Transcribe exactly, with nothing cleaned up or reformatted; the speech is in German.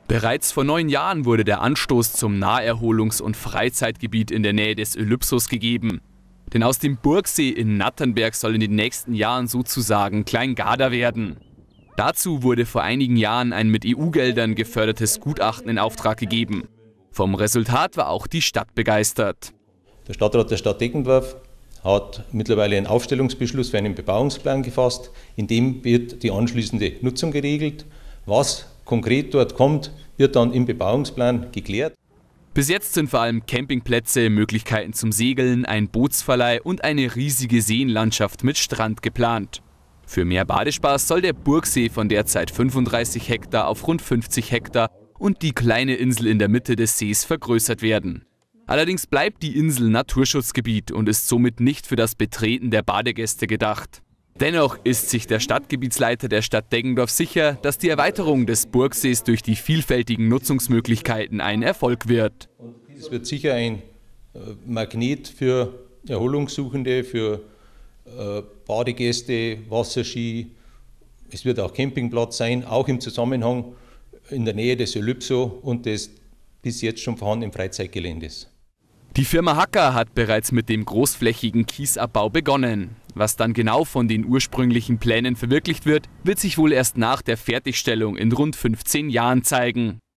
Bereits vor neun Jahren wurde der Anstoß zum Naherholungs- und Freizeitgebiet in der Nähe des Olympsos gegeben. Denn aus dem Burgsee in Natternberg soll in den nächsten Jahren sozusagen Klein-Garda werden. Dazu wurde vor einigen Jahren ein mit E U-Geldern gefördertes Gutachten in Auftrag gegeben. Vom Resultat war auch die Stadt begeistert. Der Stadtrat der Stadt Deggendorf hat mittlerweile einen Aufstellungsbeschluss für einen Bebauungsplan gefasst. In dem wird die anschließende Nutzung geregelt. Was konkret dort kommt, wird dann im Bebauungsplan geklärt. Bis jetzt sind vor allem Campingplätze, Möglichkeiten zum Segeln, ein Bootsverleih und eine riesige Seenlandschaft mit Strand geplant. Für mehr Badespaß soll der Burgsee von derzeit fünfunddreißig Hektar auf rund fünfzig Hektar und die kleine Insel in der Mitte des Sees vergrößert werden. Allerdings bleibt die Insel Naturschutzgebiet und ist somit nicht für das Betreten der Badegäste gedacht. Dennoch ist sich der Stadtgebietsleiter der Stadt Deggendorf sicher, dass die Erweiterung des Burgsees durch die vielfältigen Nutzungsmöglichkeiten ein Erfolg wird. Es wird sicher ein Magnet für Erholungssuchende, für Badegäste, Wasserski. Es wird auch Campingplatz sein, auch im Zusammenhang in der Nähe des Olympso und des bis jetzt schon vorhandenen Freizeitgeländes. Die Firma Hacker hat bereits mit dem großflächigen Kiesabbau begonnen. Was dann genau von den ursprünglichen Plänen verwirklicht wird, wird sich wohl erst nach der Fertigstellung in rund fünfzehn Jahren zeigen.